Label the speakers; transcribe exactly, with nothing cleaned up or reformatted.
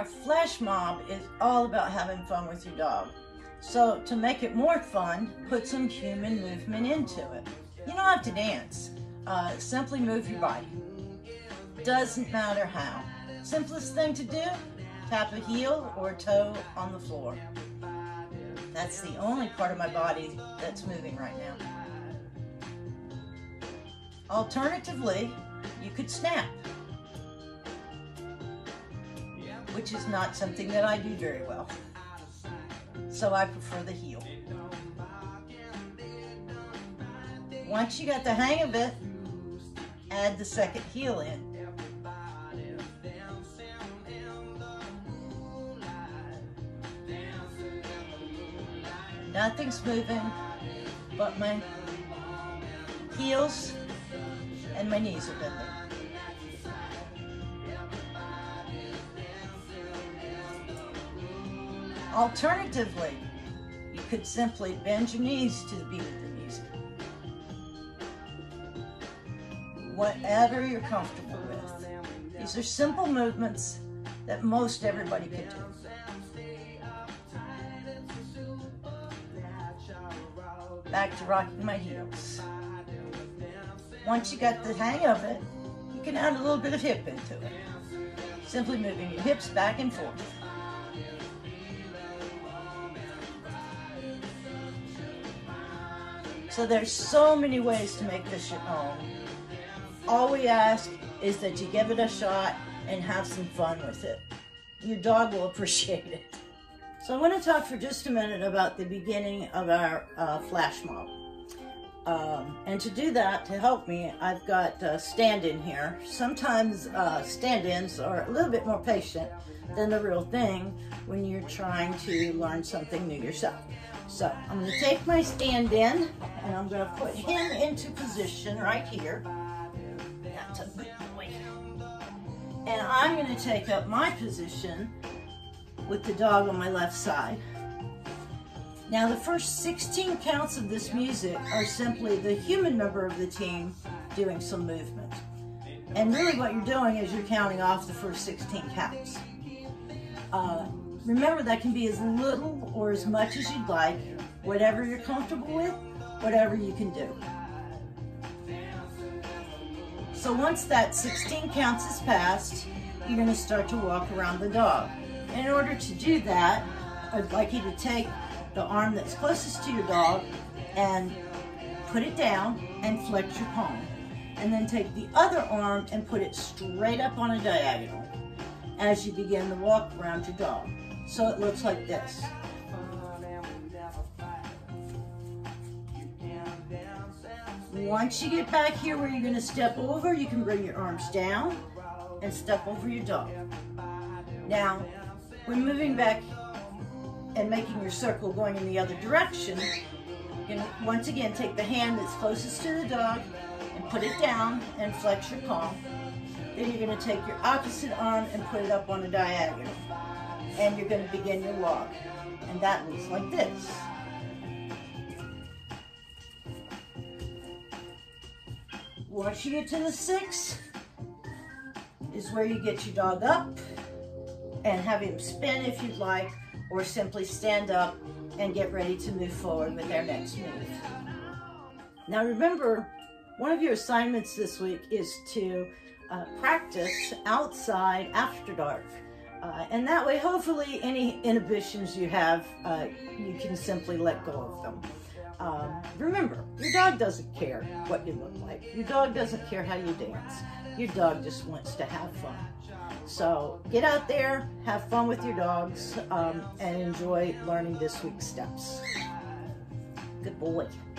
Speaker 1: Our flash mob is all about having fun with your dog. So to make it more fun, put some human movement into it. You don't have to dance. Uh, simply move your body. Doesn't matter how. Simplest thing to do, tap a heel or a toe on the floor. That's the only part of my body that's moving right now. Alternatively, you could snap, which is not something that I do very well. So I prefer the heel. Once you got the hang of it, add the second heel in. Nothing's moving but my heels and my knees are bending. Alternatively, you could simply bend your knees to the beat of the music. Whatever you're comfortable with. These are simple movements that most everybody can do. Back to rocking my heels. Once you got the hang of it, you can add a little bit of hip into it. Simply moving your hips back and forth. So there's so many ways to make this your own. All we ask is that you give it a shot and have some fun with it. Your dog will appreciate it. So I want to talk for just a minute about the beginning of our uh, flash mob. Um, and to do that, to help me, I've got a stand-in here. Sometimes uh, stand-ins are a little bit more patient than the real thing when you're trying to learn something new yourself. So I'm going to take my stand-in and I'm going to put him into position right here. That's a good boy. And I'm going to take up my position with the dog on my left side. Now the first sixteen counts of this music are simply the human member of the team doing some movement. And really what you're doing is you're counting off the first sixteen counts. Uh, remember, that can be as little or as much as you'd like, whatever you're comfortable with, whatever you can do. So once that sixteen counts is passed, you're going to start to walk around the dog. In order to do that, I'd like you to take the arm that's closest to your dog and put it down and flex your palm. And then take the other arm and put it straight up on a diagonal as you begin to walk around your dog. So it looks like this. Once you get back here where you're going to step over, you can bring your arms down and step over your dog. Now, when moving back and making your circle going in the other direction, you're going to once again take the hand that's closest to the dog and put it down and flex your palm. Then you're going to take your opposite arm and put it up on a diagonal. And you're going to begin your walk. And that looks like this. Once you get to the six, is where you get your dog up and have him spin if you'd like, or simply stand up and get ready to move forward with our next move. Now remember, one of your assignments this week is to uh, practice outside after dark. Uh, and that way, hopefully, any inhibitions you have, uh, you can simply let go of them. Um, remember, your dog doesn't care what you look like. Your dog doesn't care how you dance. Your dog just wants to have fun. So get out there, have fun with your dogs, um, and enjoy learning this week's steps. Good boy.